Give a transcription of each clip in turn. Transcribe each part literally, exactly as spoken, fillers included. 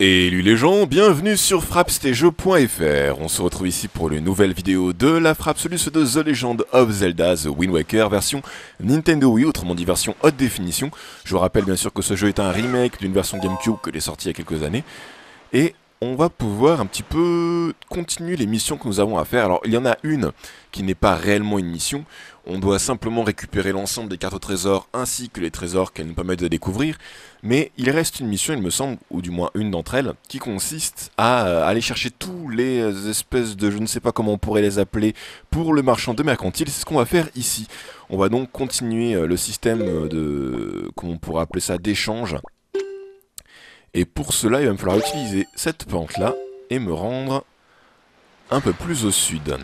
Salut les gens, bienvenue sur frappstéjeux point F R. On se retrouve ici pour une nouvelle vidéo de la Frappsolus de The Legend of Zelda The Wind Waker version Nintendo Wii, autrement dit version haute définition. Je vous rappelle bien sûr que ce jeu est un remake d'une version GameCube que est sortie il y a quelques années. Et on va pouvoir un petit peu continuer les missions que nous avons à faire. Alors il y en a une qui n'est pas réellement une mission. On doit simplement récupérer l'ensemble des cartes au trésor ainsi que les trésors qu'elles nous permettent de découvrir. Mais il reste une mission, il me semble, ou du moins une d'entre elles, qui consiste à aller chercher tous les espèces de, je ne sais pas comment on pourrait les appeler, pour le marchand de mercantile. C'est ce qu'on va faire ici. On va donc continuer le système de, comment on pourrait appeler ça, d'échange. Et pour cela, il va me falloir utiliser cette pente-là et me rendre un peu plus au sud.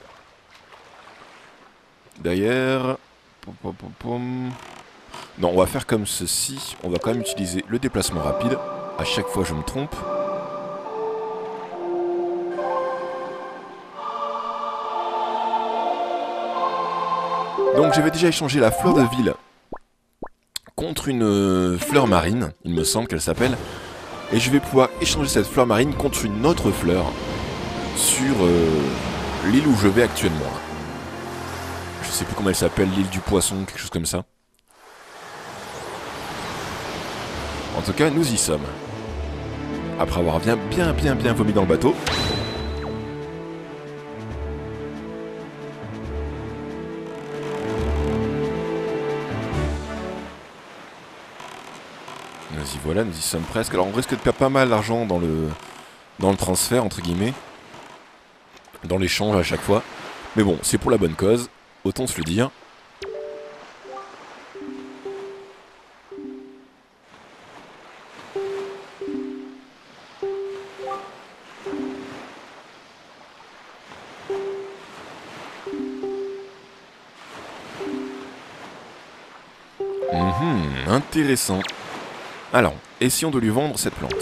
D'ailleurs... Non, on va faire comme ceci. On va quand même utiliser le déplacement rapide. À chaque fois, je me trompe. Donc, j'avais déjà échangé la fleur de ville contre une fleur marine. Il me semble qu'elle s'appelle. Et je vais pouvoir échanger cette fleur marine contre une autre fleur sur euh, l'île où je vais actuellement. Je sais plus comment elle s'appelle, l'île du poisson, quelque chose comme ça. En tout cas, nous y sommes. Après avoir bien, bien, bien, bien vomi dans le bateau. Nous y voilà, nous y sommes presque. Alors on risque de perdre pas mal d'argent dans le, dans le transfert, entre guillemets. Dans l'échange à chaque fois. Mais bon, c'est pour la bonne cause. Autant se le dire. Mmh, intéressant. Alors, essayons de lui vendre cette plante.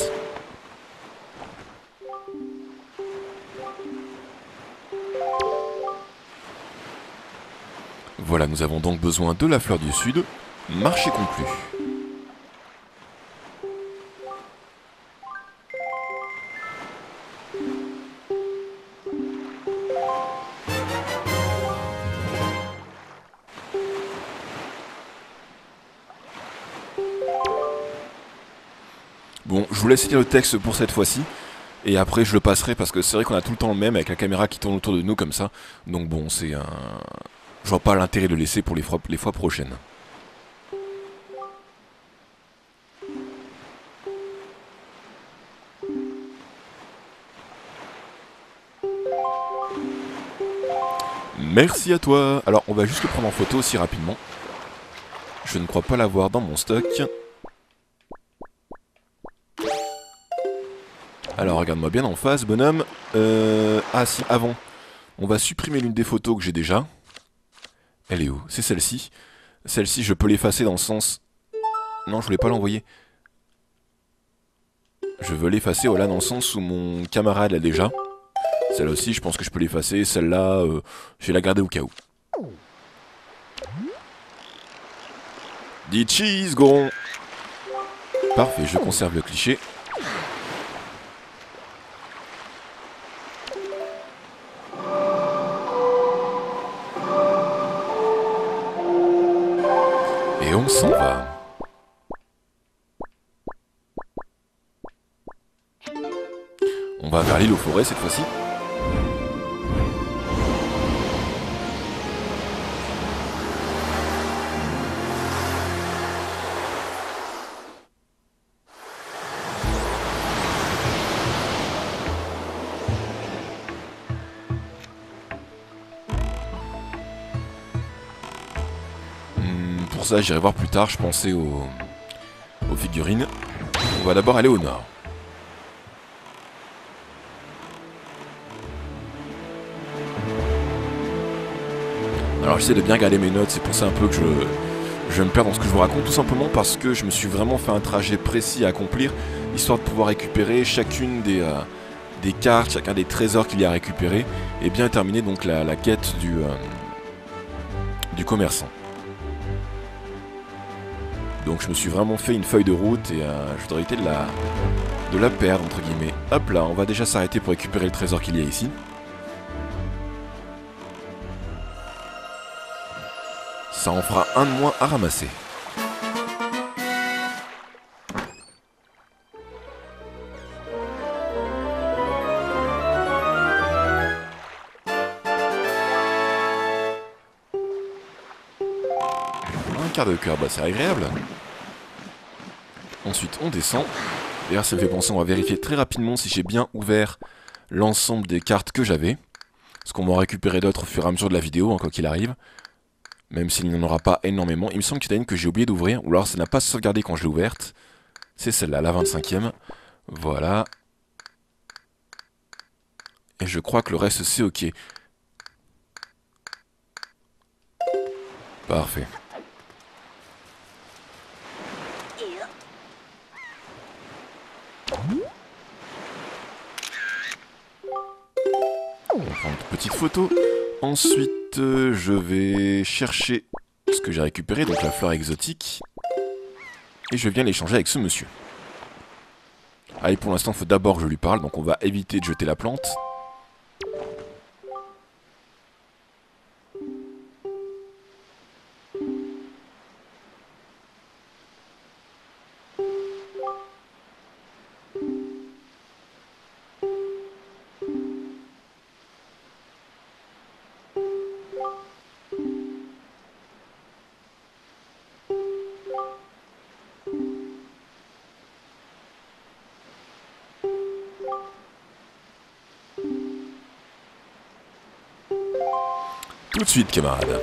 Voilà, nous avons donc besoin de la fleur du sud. Marché conclu. Bon, je vous laisse lire le texte pour cette fois-ci. Et après, je le passerai parce que c'est vrai qu'on a tout le temps le même avec la caméra qui tourne autour de nous comme ça. Donc bon, c'est un... Je vois pas l'intérêt de le laisser pour les fois, les fois prochaines. Merci à toi. Alors, on va juste le prendre en photo aussi rapidement. Je ne crois pas l'avoir dans mon stock. Alors, regarde-moi bien en face, bonhomme. Euh... Ah si, avant. On va supprimer l'une des photos que j'ai déjà. Elle est où? C'est celle-ci. Celle-ci, je peux l'effacer dans le sens... Non, je voulais pas l'envoyer. Je veux l'effacer, voilà, dans le sens où mon camarade l'a déjà. Celle-là aussi, je pense que je peux l'effacer. Celle-là, euh, je vais la garder au cas où. Dis cheese, Goron. Parfait, je conserve le cliché. Et on s'en va. On va vers l'île aux forêts cette fois-ci. Pour ça, j'irai voir plus tard, je pensais aux, aux figurines. On va d'abord aller au nord. Alors j'essaie de bien garder mes notes, c'est pour ça un peu que je, je me perds dans ce que je vous raconte, tout simplement parce que je me suis vraiment fait un trajet précis à accomplir, histoire de pouvoir récupérer chacune des, euh, des cartes, chacun des trésors qu'il y a à récupérer, et bien terminer donc la, la quête du, euh, du commerçant. Donc je me suis vraiment fait une feuille de route et euh, je voudrais éviter de la, de la perdre, entre guillemets. Hop là, on va déjà s'arrêter pour récupérer le trésor qu'il y a ici. Ça en fera un de moins à ramasser. Un quart de cœur, bah c'est agréable. Ensuite on descend. D'ailleurs ça me fait penser, on va vérifier très rapidement si j'ai bien ouvert l'ensemble des cartes que j'avais. Parce qu'on va en récupérer d'autres au fur et à mesure de la vidéo, hein, quoi qu'il arrive. Même s'il n'y en aura pas énormément. Il me semble qu'il y en a une que j'ai oublié d'ouvrir, ou alors ça n'a pas sauvegardé quand je l'ai ouverte. C'est celle-là, la vingt-cinquième. Voilà. Et je crois que le reste c'est ok. Parfait. On va prendre une petite photo. Ensuite, euh, je vais chercher ce que j'ai récupéré, donc la fleur exotique. Et je viens l'échanger avec ce monsieur. Allez, pour l'instant, il faut d'abord que je lui parle, donc on va éviter de jeter la plante. Tout de suite, camarade.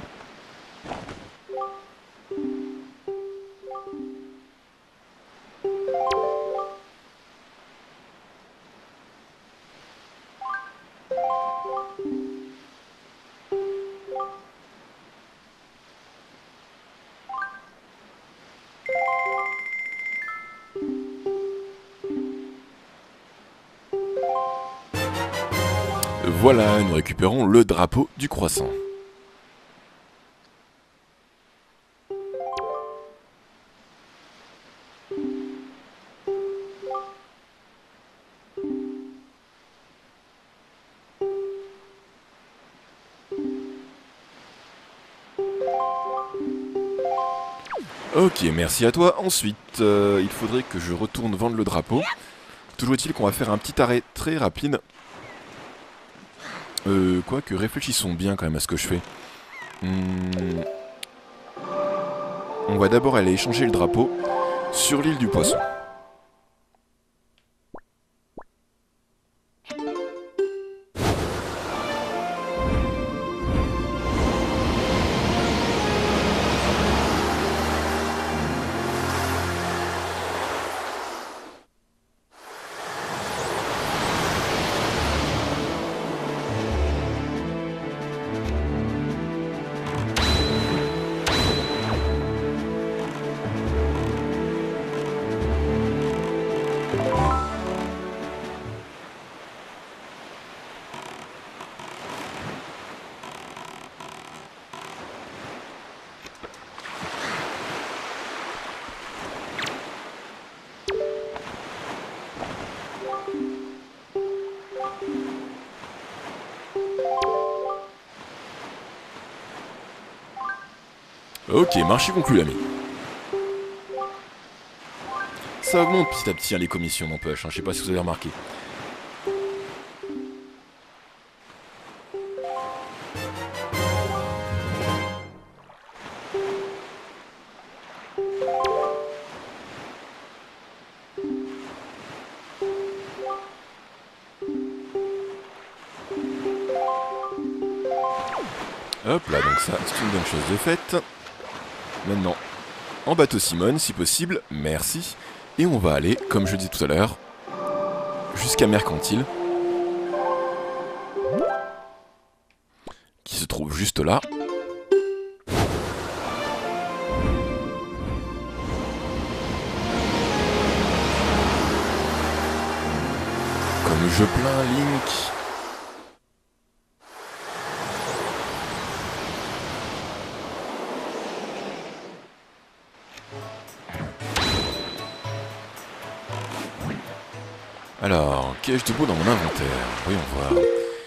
Voilà, nous récupérons le drapeau du croissant. Ok, merci à toi. Ensuite, euh, il faudrait que je retourne vendre le drapeau. Toujours est-il qu'on va faire un petit arrêt très rapide. Euh, quoique, réfléchissons bien quand même à ce que je fais. Hmm. On va d'abord aller échanger le drapeau sur l'île du Poisson. Ok, marché conclu, l'ami. Ça augmente petit à petit hein, les commissions, n'empêche. Hein, je sais pas si vous avez remarqué. Hop là, donc ça, c'est une bonne chose de faite. Maintenant, en bateau Simone, si possible, merci. Et on va aller, comme je disais tout à l'heure, jusqu'à Mercantile, qui se trouve juste là. Comme je plains Link. Alors, qu'ai-je de beau dans mon inventaire? Voyons voir.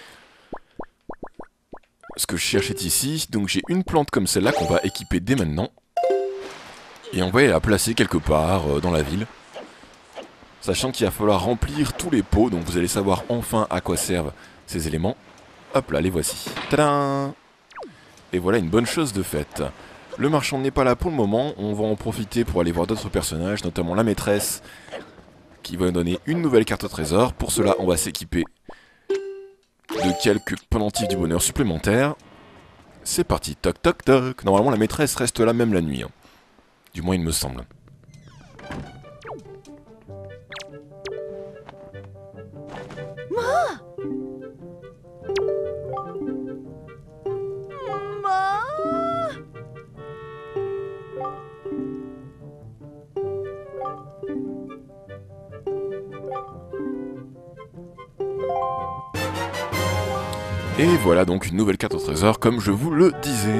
Ce que je cherche est ici. Donc j'ai une plante comme celle-là qu'on va équiper dès maintenant. Et on va la placer quelque part euh, dans la ville. Sachant qu'il va falloir remplir tous les pots. Donc vous allez savoir enfin à quoi servent ces éléments. Hop là, les voici. Tadam! Et voilà une bonne chose de faite. Le marchand n'est pas là pour le moment. On va en profiter pour aller voir d'autres personnages, notamment la maîtresse, qui va nous donner une nouvelle carte au trésor. Pour cela, on va s'équiper de quelques pendentifs du bonheur supplémentaires. C'est parti, toc toc toc. Normalement la maîtresse reste là même la nuit, hein. Du moins il me semble. Et voilà donc une nouvelle carte au trésor comme je vous le disais.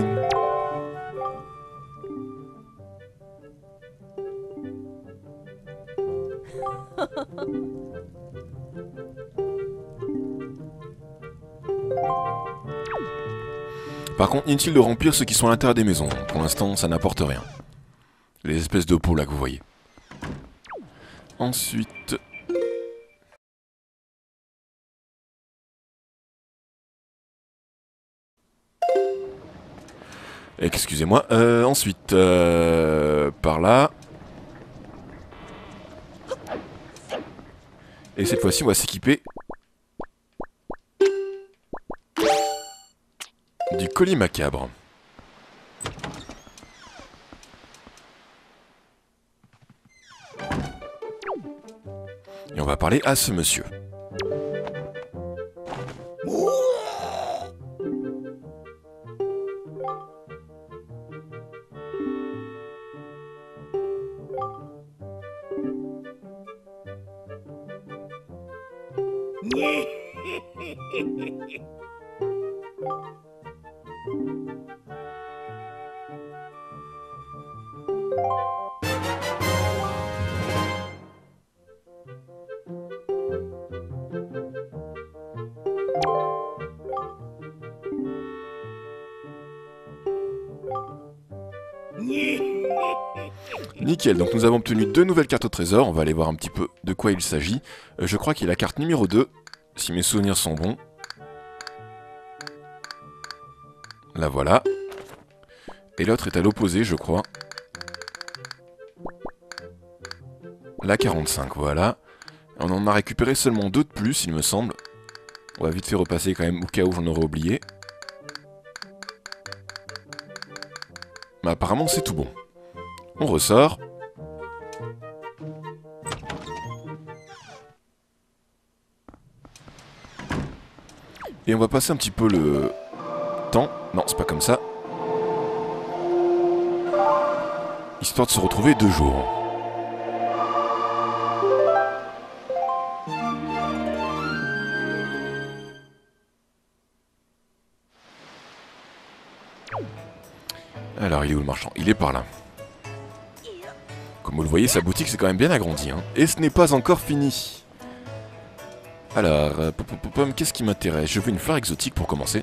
Par contre, inutile de remplir ceux qui sont à l'intérieur des maisons. Pour l'instant, ça n'apporte rien. Les espèces de pots là que vous voyez. Ensuite... Excusez-moi. Euh, ensuite, euh, par là. Et cette fois-ci, on va s'équiper du colis macabre. Et on va parler à ce monsieur. Nickel, donc nous avons obtenu deux nouvelles cartes au trésor, on va aller voir un petit peu de quoi il s'agit. Euh, je crois qu'il y a la carte numéro deux, si mes souvenirs sont bons. La voilà. Et l'autre est à l'opposé, je crois. La quarante-cinq, voilà. On en a récupéré seulement deux de plus, il me semble. On va vite fait repasser quand même, au cas où j'en aurais oublié. Mais apparemment c'est tout bon. On ressort. Et on va passer un petit peu le temps. Non, c'est pas comme ça. Histoire de se retrouver deux jours. Alors, il est où le marchand? Il est par là. Comme vous le voyez, sa boutique s'est quand même bien agrandie, hein. Et ce n'est pas encore fini. Alors, euh, qu'est-ce qui m'intéresse? Je veux une fleur exotique pour commencer.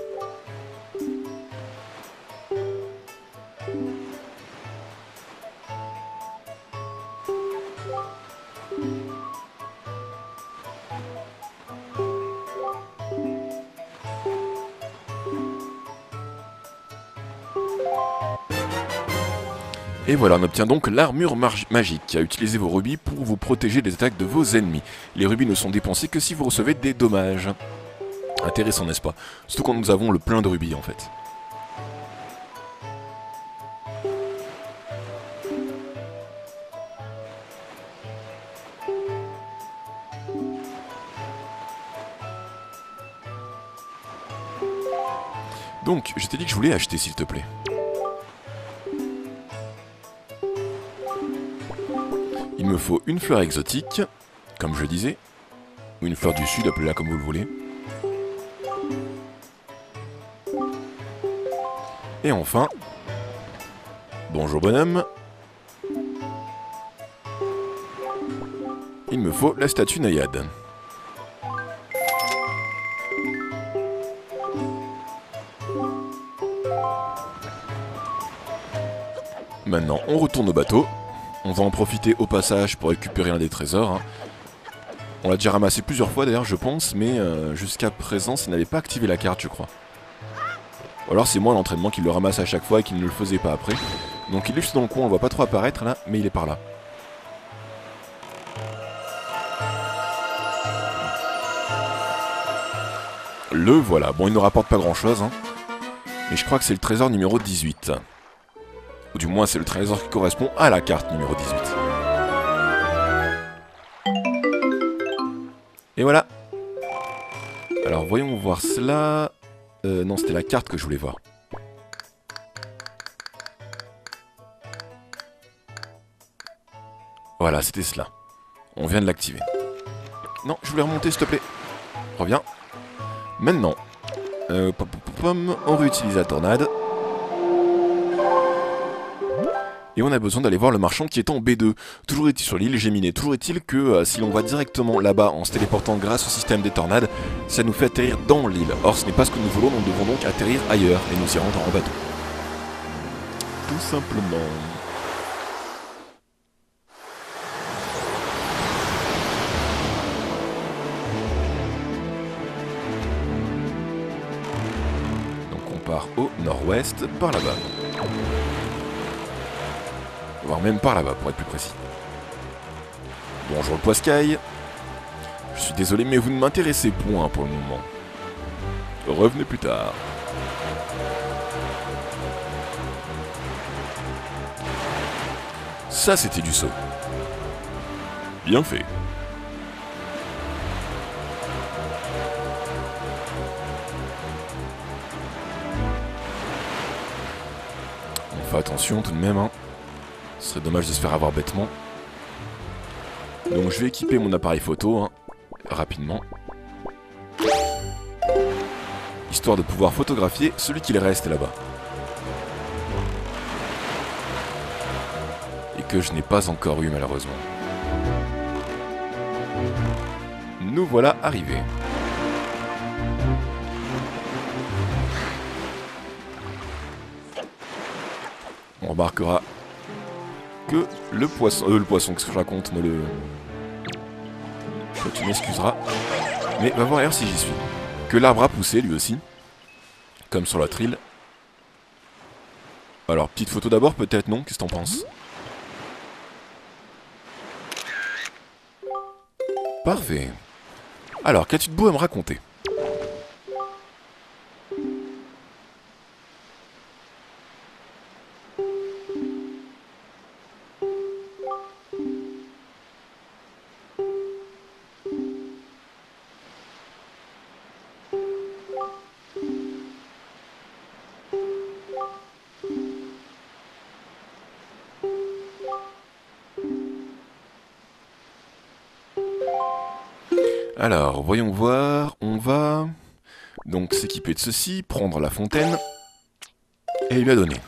Et voilà, on obtient donc l'armure magique. Utilisez vos rubis pour vous protéger des attaques de vos ennemis. Les rubis ne sont dépensés que si vous recevez des dommages. Intéressant, n'est-ce pas? Surtout quand nous avons le plein de rubis, en fait. Donc, je t'ai dit que je voulais acheter, s'il te plaît. Il me faut une fleur exotique, comme je disais, ou une fleur du sud, appelez-la comme vous le voulez. Et enfin, bonjour bonhomme. il me faut la statue naïade. Maintenant, on retourne au bateau. On va en profiter au passage pour récupérer un des trésors. Hein. On l'a déjà ramassé plusieurs fois d'ailleurs, je pense, mais euh, jusqu'à présent, ça n'avait pas activé la carte, je crois. Ou alors c'est moi l'entraînement qui le ramasse à chaque fois et qui ne le faisait pas après. Donc il est juste dans le coin, on le voit pas trop apparaître là, mais il est par là. Le voilà. Bon, il ne rapporte pas grand chose, hein. Mais je crois que c'est le trésor numéro dix-huit. Ou du moins c'est le trésor qui correspond à la carte numéro dix-huit. Et voilà. Alors voyons voir cela. Euh, non, c'était la carte que je voulais voir. Voilà, c'était cela. On vient de l'activer. Non, je voulais remonter, s'il te plaît. Reviens. Maintenant, euh, pom, pom, pom, on réutilise la tornade. Et on a besoin d'aller voir le marchand qui est en B deux. Toujours est-il sur l'île Géminé. Toujours est-il que euh, si l'on va directement là-bas en se téléportant grâce au système des tornades, ça nous fait atterrir dans l'île. Or ce n'est pas ce que nous voulons, nous devons donc atterrir ailleurs et nous y rendre en bateau. Tout simplement. Donc on part au nord-ouest, par là-bas. Voire même par là-bas, pour être plus précis. Bonjour le Poiscaille. Je suis désolé, mais vous ne m'intéressez point pour le moment. Revenez plus tard. Ça, c'était du saut. Bien fait. On fait attention tout de même, hein. Ce serait dommage de se faire avoir bêtement. Donc je vais équiper mon appareil photo, hein, rapidement. Histoire de pouvoir photographier celui qui reste là-bas. Et que je n'ai pas encore eu malheureusement. Nous voilà arrivés. On remarquera que le poisson... Euh, le poisson, qu'est-ce que je raconte, moi, le... Tu m'excuseras. Mais va voir ailleurs si j'y suis. Que l'arbre a poussé, lui aussi. Comme sur l'autre île. Alors, petite photo d'abord, peut-être, non? Qu'est-ce que t'en penses? Parfait. Alors, qu'as-tu de beau à me raconter? Alors, voyons voir, on va donc s'équiper de ceci, prendre la fontaine, et lui la donner.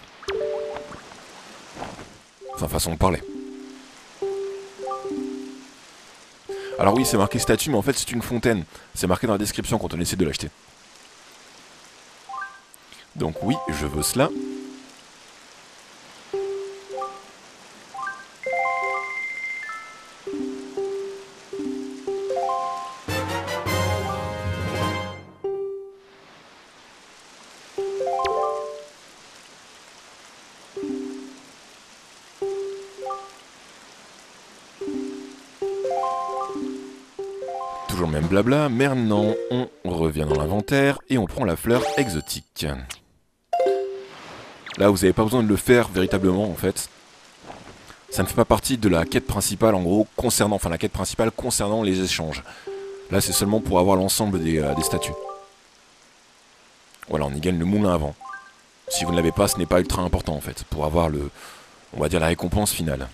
Enfin, façon de parler. Alors oui, c'est marqué statue, mais en fait c'est une fontaine. C'est marqué dans la description quand on essaie de l'acheter. Donc oui, je veux cela. Toujours le même blabla, maintenant on revient dans l'inventaire et on prend la fleur exotique. Là vous n'avez pas besoin de le faire véritablement en fait. Ça ne fait pas partie de la quête principale en gros concernant, enfin la quête principale concernant les échanges. Là c'est seulement pour avoir l'ensemble des, euh, des statues. Voilà, on y gagne le moulin avant. Si vous ne l'avez pas, ce n'est pas ultra important en fait, pour avoir le, on va dire la récompense finale.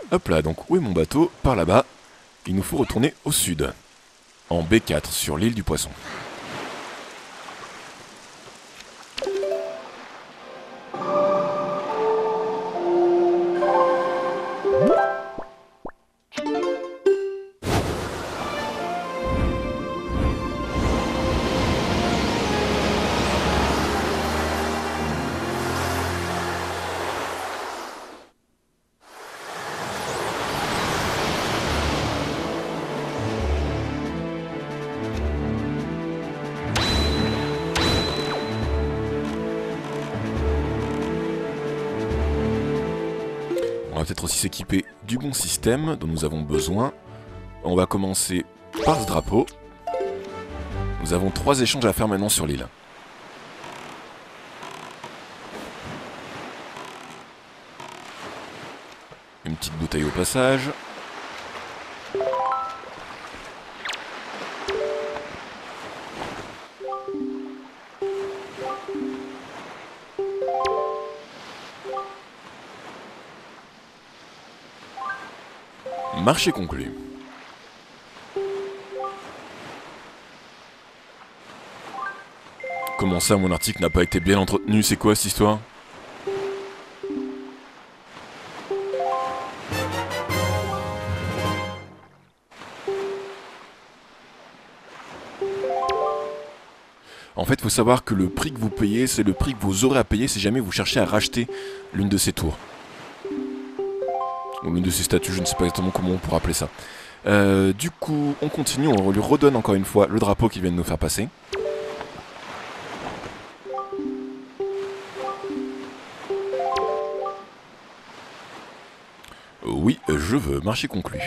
Hop là, donc où est mon bateau? Par là-bas. Il nous faut retourner au sud. En B quatre, sur l'île du Poisson. On va peut-être aussi s'équiper du bon système dont nous avons besoin. On va commencer par ce drapeau. Nous avons trois échanges à faire maintenant sur l'île. Une petite bouteille au passage. Marché conclu. Comment ça, mon article n'a pas été bien entretenu? C'est quoi cette histoire? En fait, il faut savoir que le prix que vous payez, c'est le prix que vous aurez à payer si jamais vous cherchez à racheter l'une de ces tours. Ou l'une de ces statues, je ne sais pas exactement comment on pourra appeler ça. Euh, du coup, on continue, on lui redonne encore une fois le drapeau qu'il vient de nous faire passer. Oui, je veux, marché conclu.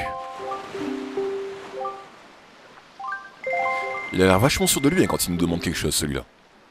Il a l'air vachement sûr de lui hein, quand il nous demande quelque chose, celui-là.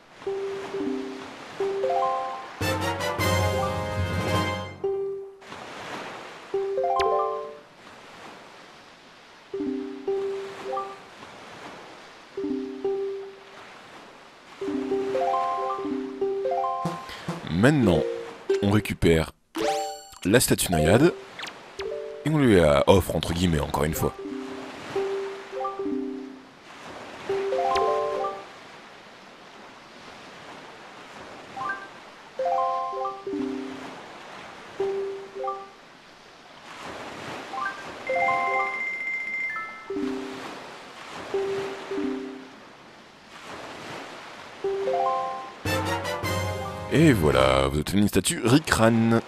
Maintenant, on récupère la statue naïade et on lui la offre, entre guillemets, encore une fois. Et voilà, vous obtenez une statue Rikran.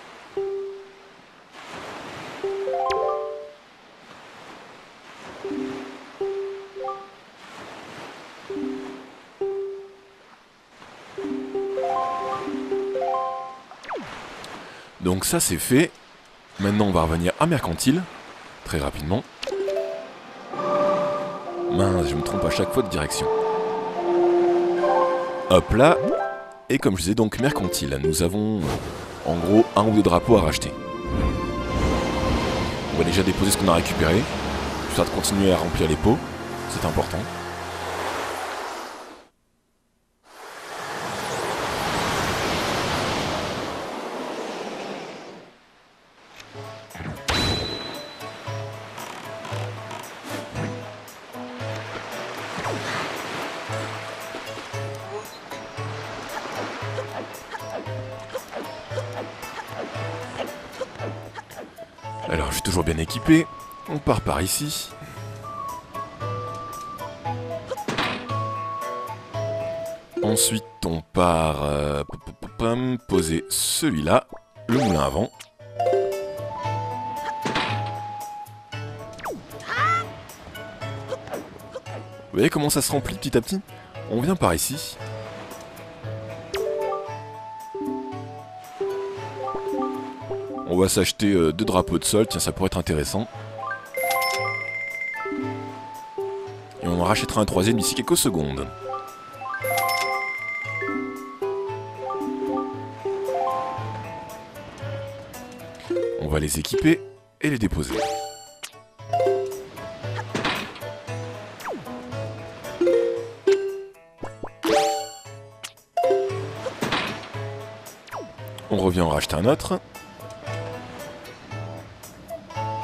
Donc ça c'est fait. Maintenant on va revenir à Mercantile, très rapidement. Mince, je me trompe à chaque fois de direction. Hop là. Et comme je disais donc Mercantile, nous avons euh, en gros un ou deux drapeaux à racheter. On va déjà déposer ce qu'on a récupéré, histoire de continuer à remplir les pots, c'est important. Alors, je suis toujours bien équipé. On part par ici. Ensuite, on part euh, poser celui-là, le moulin à vent. Vous voyez comment ça se remplit petit à petit? On vient par ici. On va s'acheter euh, deux drapeaux de sol, tiens ça pourrait être intéressant. Et on en rachètera un troisième d'ici quelques secondes. On va les équiper et les déposer. On revient en racheter un autre.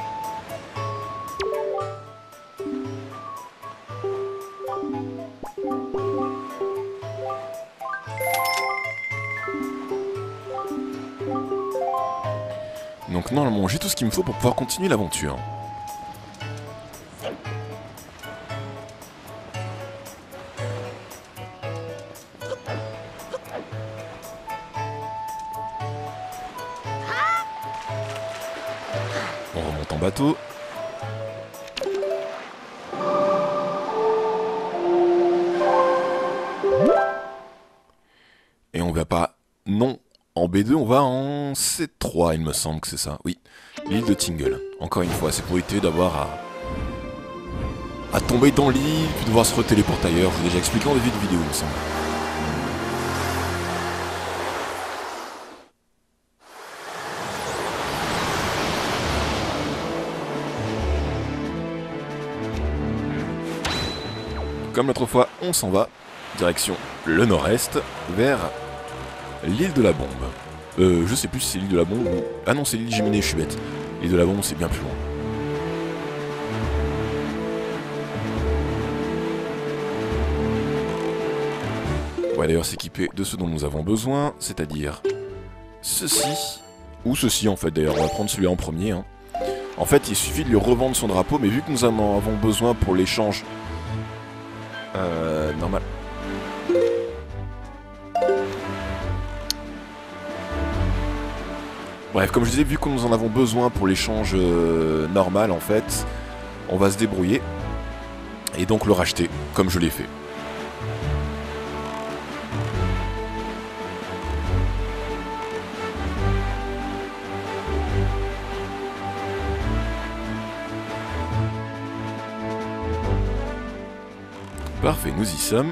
Donc normalement j'ai tout ce qu'il me faut pour pouvoir continuer l'aventure. On remonte en bateau. Et on va pas... Non, en B deux, on va en C trois, il me semble que c'est ça. Oui, l'île de Tingle. Encore une fois, c'est pour éviter d'avoir à... à tomber dans l'île, puis devoir se retéléporter ailleurs. Je vous ai déjà expliqué en début de vidéo, il me semble. Comme l'autre fois, on s'en va, direction le nord-est, vers l'île de la Bombe. Euh, je sais plus si c'est l'île de la Bombe ou... Ah non, c'est l'île Géminées, je suis bête. L'île de la Bombe, c'est bien plus loin. On va d'ailleurs s'équiper de ce dont nous avons besoin, c'est-à-dire ceci, ou ceci en fait d'ailleurs, on va prendre celui-là en premier. Hein. En fait, il suffit de lui revendre son drapeau, mais vu que nous en avons besoin pour l'échange... Euh, normal. Bref, comme je disais, vu que nous en avons besoin pour l'échange euh, normal, en fait, on va se débrouiller et donc le racheter, comme je l'ai fait. Parfait, nous y sommes.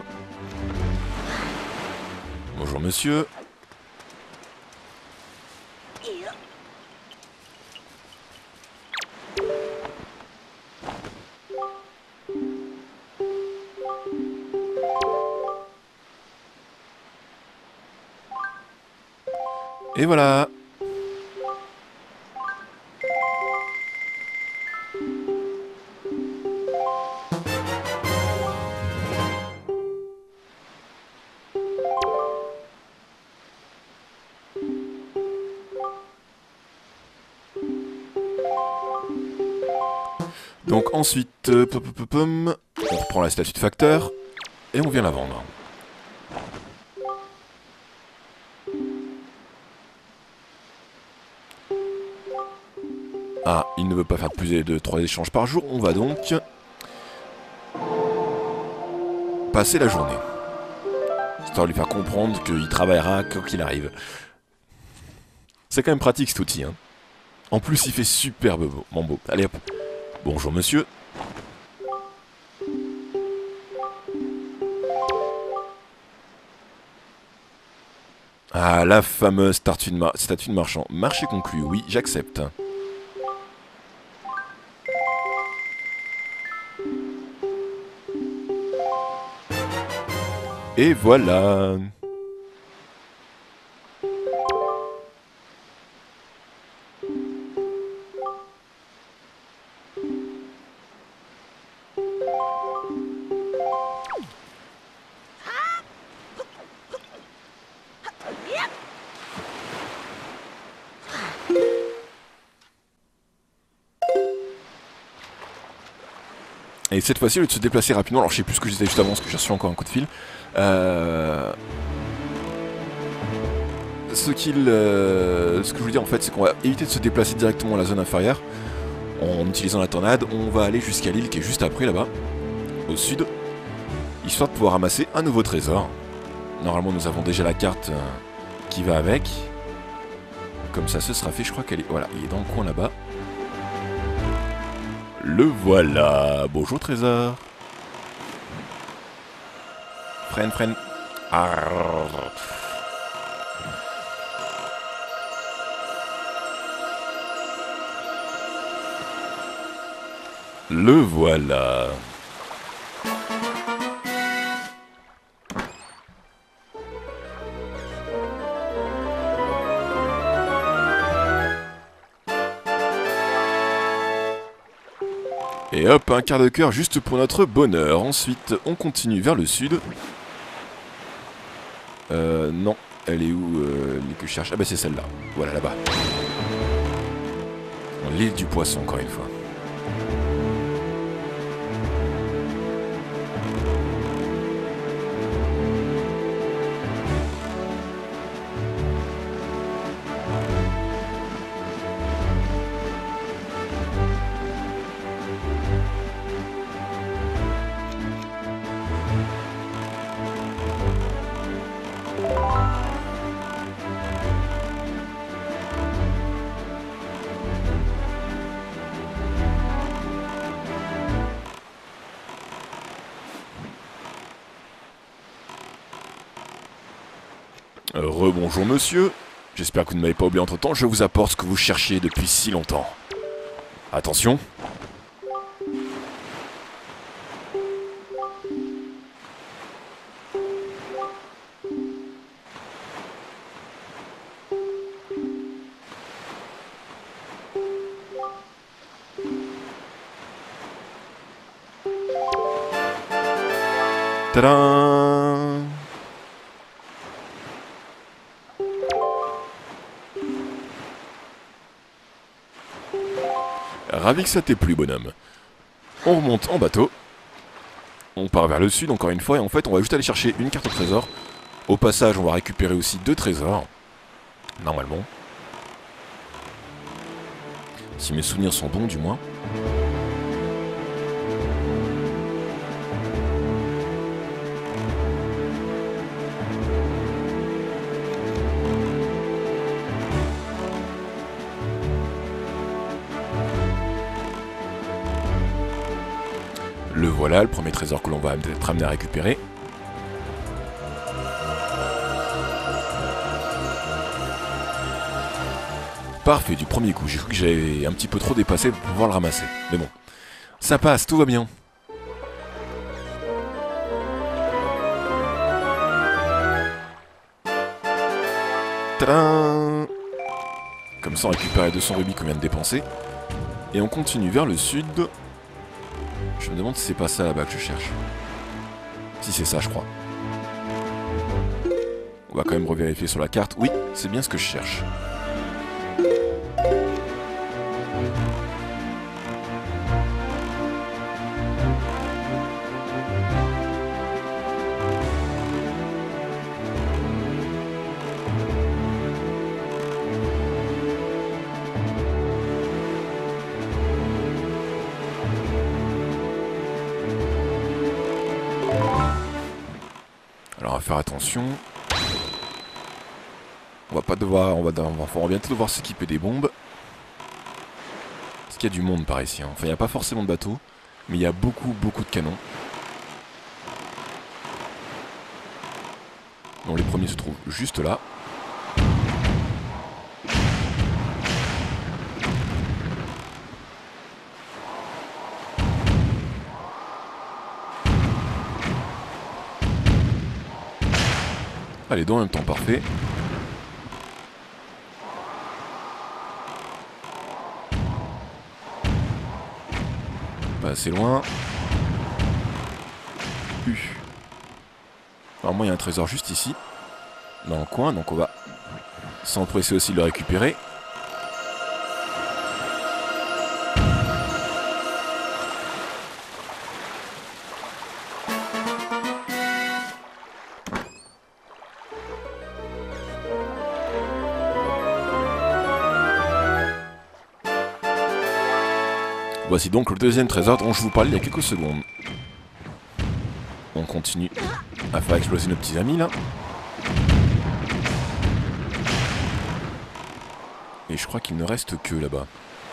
Bonjour monsieur. Et voilà. Donc ensuite, euh, pom, pom, pom, on reprend la statue de facteur et on vient la vendre. Ah, il ne veut pas faire plus de trois échanges par jour, on va donc passer la journée. Histoire de lui faire comprendre qu'il travaillera quand qu'il arrive. C'est quand même pratique cet outil, hein. En plus, il fait super beau, mon beau. Allez hop. Bonjour monsieur. Ah, la fameuse statue de, mar statue de marchand. Marché conclu, oui, j'accepte. Et voilà. Et cette fois-ci, au lieu de se déplacer rapidement, alors je sais plus ce que je disais juste avant, parce que j'ai reçu encore un coup de fil, euh... ce qu'il, euh... ce que je voulais dire en fait, c'est qu'on va éviter de se déplacer directement à la zone inférieure, en utilisant la tornade, on va aller jusqu'à l'île qui est juste après là-bas, au sud, histoire de pouvoir ramasser un nouveau trésor. Normalement, nous avons déjà la carte euh, qui va avec, comme ça ce sera fait, je crois qu'elle est, voilà, il est dans le coin là-bas. Le voilà. Bonjour trésor. Freine, freine. Arrrr. Le voilà. Et hop, un quart de cœur juste pour notre bonheur. Ensuite, on continue vers le sud. Euh, non. Elle est où, euh, les que je cherche? Ah bah c'est celle-là. Voilà, là-bas. L'île du poisson, encore une fois. Euh, Rebonjour monsieur, j'espère que vous ne m'avez pas oublié entre temps, je vous apporte ce que vous cherchiez depuis si longtemps. Attention. Tadam! Ravi que ça t'ait plu, bonhomme. On remonte en bateau. On part vers le sud, encore une fois, et en fait, on va juste aller chercher une carte au trésor. Au passage, on va récupérer aussi deux trésors. Normalement. Si mes souvenirs sont bons, du moins. Le voilà, le premier trésor que l'on va être amené à récupérer. Parfait, du premier coup. J'ai cru que j'avais un petit peu trop dépassé pour pouvoir le ramasser. Mais bon, ça passe, tout va bien. Tadam! Comme ça, on récupère les deux cents rubis qu'on vient de dépenser. Et on continue vers le sud. Je me demande si c'est pas ça là-bas que je cherche. Si c'est ça, je crois. On va quand même revérifier sur la carte. Oui, c'est bien ce que je cherche. Alors on va faire attention. On va pas devoir, on va, on va, on va bientôt devoir s'équiper des bombes. Parce qu'il y a du monde par ici. Hein. Enfin, il n'y a pas forcément de bateaux, mais il y a beaucoup, beaucoup de canons. Bon, les premiers se trouvent juste là. Allez, dans en même temps, parfait. Pas assez loin. U. Alors moi, il y a un trésor juste ici, dans le coin, donc on va s'empresser aussi de le récupérer. Voici donc le deuxième trésor dont je vous parlais il y a quelques secondes. On continue à faire exploser nos petits amis là. Et je crois qu'il ne reste que là-bas.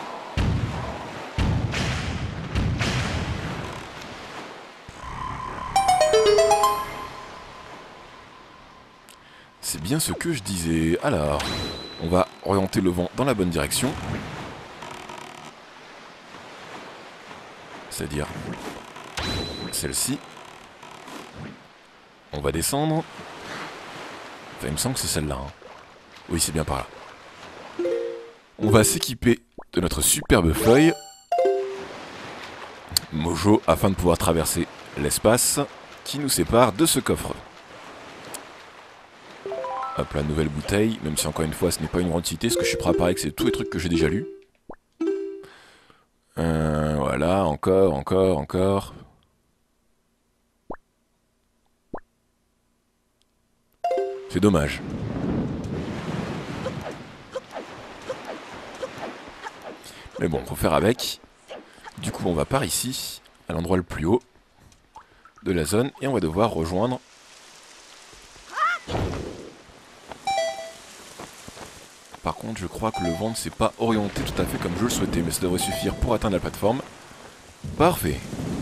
C'est bien ce que je disais. Alors, on va orienter le vent dans la bonne direction. C'est-à-dire celle-ci. On va descendre. Enfin, il me semble que c'est celle-là. Hein. Oui, c'est bien par là. On va s'équiper de notre superbe feuille Mojo afin de pouvoir traverser l'espace qui nous sépare de ce coffre. Hop là, nouvelle bouteille. Même si encore une fois, ce n'est pas une grande cité, parce que je suis prêt à parier que c'est tous les trucs que j'ai déjà lus. Euh, voilà, encore, encore, encore. C'est dommage. Mais bon, faut faire avec. Du coup, on va par ici, à l'endroit le plus haut de la zone, et on va devoir rejoindre... Par contre, je crois que le vent ne s'est pas orienté tout à fait comme je le souhaitais, mais ça devrait suffire pour atteindre la plateforme. Parfait.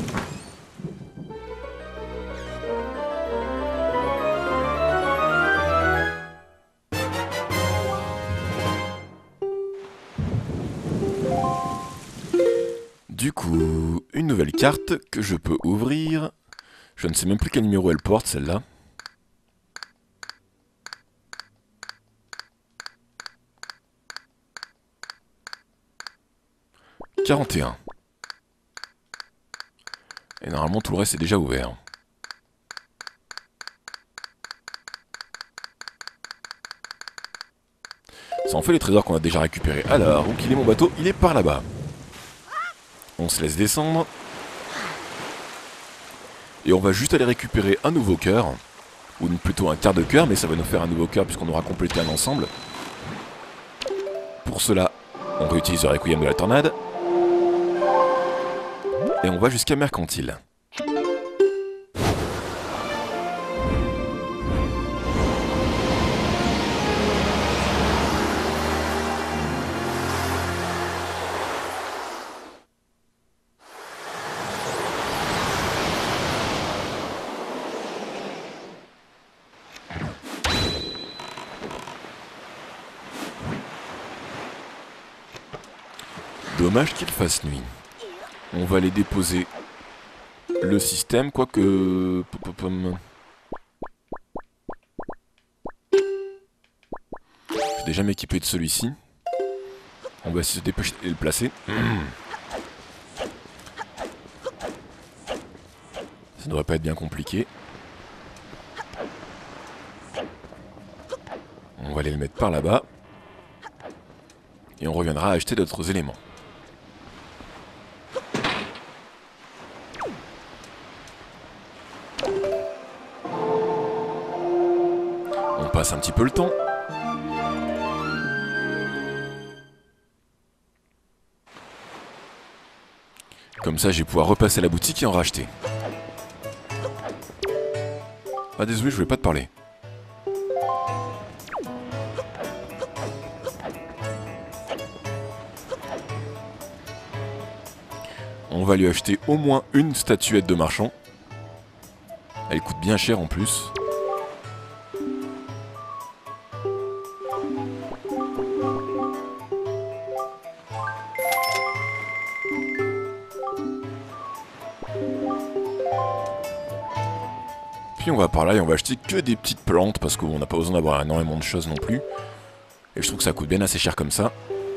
Du coup, une nouvelle carte que je peux ouvrir. Je ne sais même plus quel numéro elle porte, celle-là. quarante et un. Et normalement, tout le reste est déjà ouvert. Ça en fait les trésors qu'on a déjà récupérés. Alors, où qu'il est mon bateau? Il est par là-bas. On se laisse descendre. Et on va juste aller récupérer un nouveau cœur. Ou plutôt un quart de cœur, mais ça va nous faire un nouveau cœur puisqu'on aura complété un ensemble. Pour cela, on réutilise le Requiem de la tornade. Et on va jusqu'à Mercantile. Dommage qu'il fasse nuit. On va aller déposer le système, quoique... Je vais déjà m'équiper de celui-ci. On va essayer de se dépêcher et le placer. Ça devrait pas être bien compliqué. On va aller le mettre par là-bas. Et on reviendra acheter d'autres éléments. On passe un petit peu le temps. Comme ça, je vais pouvoir repasser à la boutique et en racheter. Ah désolé, je voulais pas te parler. On va lui acheter au moins une statuette de marchand. Elle coûte bien cher en plus. Puis on va par là et on va acheter que des petites plantes parce qu'on n'a pas besoin d'avoir énormément de choses non plus. Et je trouve que ça coûte bien assez cher comme ça.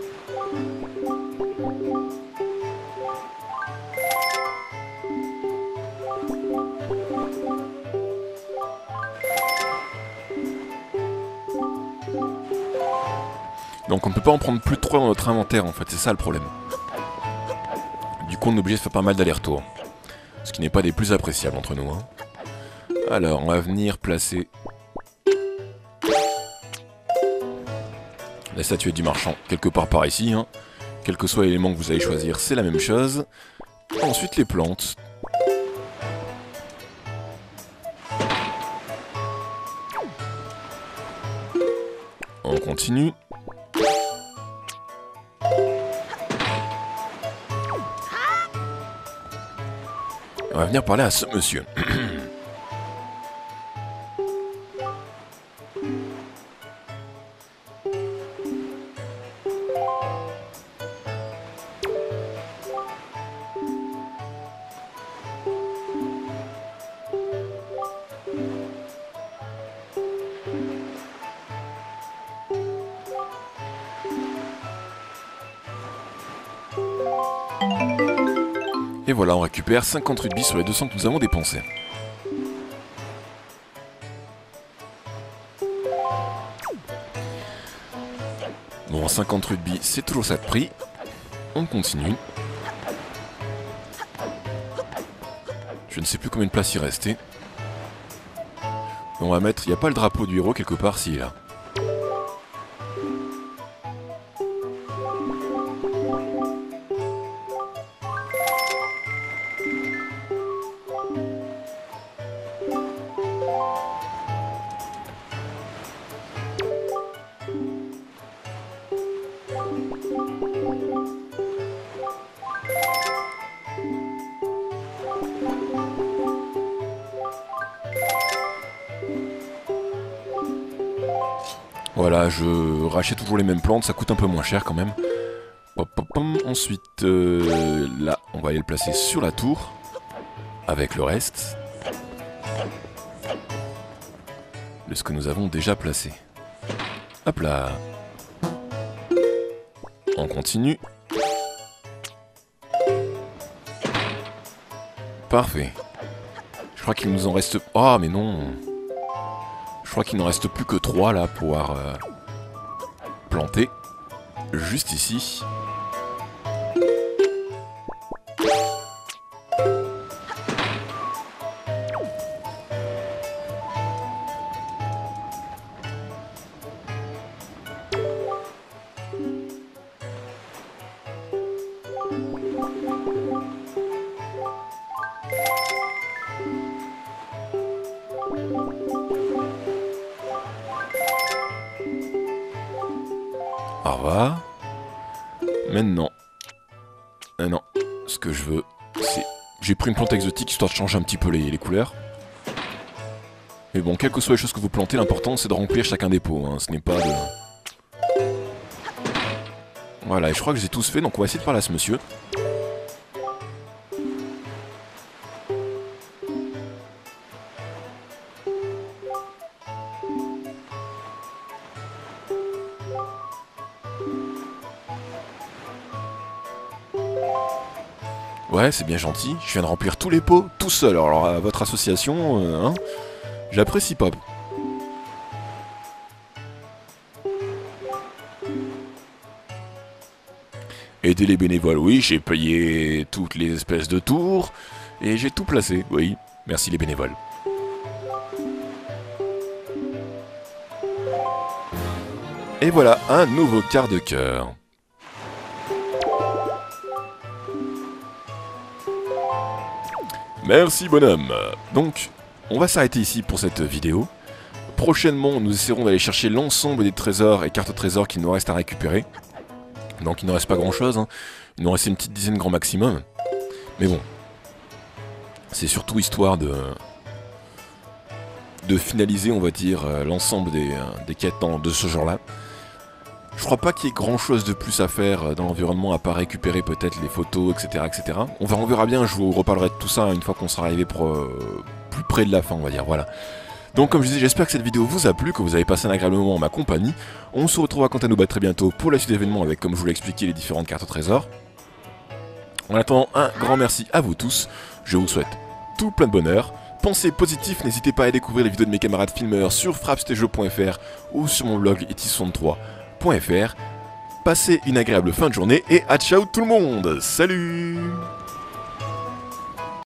Donc on ne peut pas en prendre plus de trois dans notre inventaire en fait, c'est ça le problème. Du coup on est obligé de faire pas mal d'allers-retours. Ce qui n'est pas des plus appréciables entre nous. Hein. Alors on va venir placer la statuette du marchand quelque part par ici. Hein. Quel que soit l'élément que vous allez choisir, c'est la même chose. Ensuite les plantes. On continue. On va venir parler à ce monsieur. Et voilà, on récupère cinquante rubis sur les deux cents que nous avons dépensés. Bon, cinquante rubis, c'est toujours ça de prix. On continue. ne sais plus combien de places il restait. On va mettre... Il n'y a pas le drapeau du héros quelque part, si, là. Voilà, je rachète toujours les mêmes plantes, ça coûte un peu moins cher quand même. Hop, hop, hop. Ensuite, euh, là, on va aller le placer sur la tour, avec le reste de ce que nous avons déjà placé. Hop là. On continue. Parfait. Je crois qu'il nous en reste... Ah, mais non. Je crois qu'il n'en reste plus que trois là pour pouvoir euh, planter. Juste ici. Au revoir. Maintenant. Ah non. Ce que je veux, c'est... J'ai pris une plante exotique histoire de changer un petit peu les, les couleurs. Mais bon, quelles que soient les choses que vous plantez, l'important c'est de remplir chacun des pots. Hein. Ce n'est pas de... Voilà, et je crois que j'ai tous fait, donc on va essayer de parler à ce monsieur. Ouais, c'est bien gentil. Je viens de remplir tous les pots tout seul. Alors, à votre association, euh, hein, j'apprécie pas. Aider les bénévoles, oui, j'ai payé toutes les espèces de tours. Et j'ai tout placé, oui. Merci les bénévoles. Et voilà, un nouveau quart de cœur. Merci bonhomme. Donc, on va s'arrêter ici pour cette vidéo. Prochainement, nous essaierons d'aller chercher l'ensemble des trésors et cartes trésors qu'il nous reste à récupérer. Donc il ne reste pas grand chose, hein. Il nous reste une petite dizaine grand maximum. Mais bon, c'est surtout histoire de de finaliser, on va dire, l'ensemble des, des quêtes de ce genre-là. Je crois pas qu'il y ait grand chose de plus à faire dans l'environnement à part récupérer peut-être les photos, et cetera, et cetera. On verra, on verra bien, je vous reparlerai de tout ça une fois qu'on sera arrivé pour, euh, plus près de la fin, on va dire, voilà. Donc comme je disais, j'espère que cette vidéo vous a plu, que vous avez passé un agréable moment en ma compagnie. On se retrouvera quant à nous très bientôt pour la suite d'événements avec, comme je vous l'ai expliqué, les différentes cartes au trésor. En attendant, un grand merci à vous tous, je vous souhaite tout plein de bonheur. Pensez positif, n'hésitez pas à découvrir les vidéos de mes camarades filmeurs sur fraps t jeux point f r ou sur mon blog etis soixante-trois point f r. Passez une agréable fin de journée et à ciao tout le monde. Salut!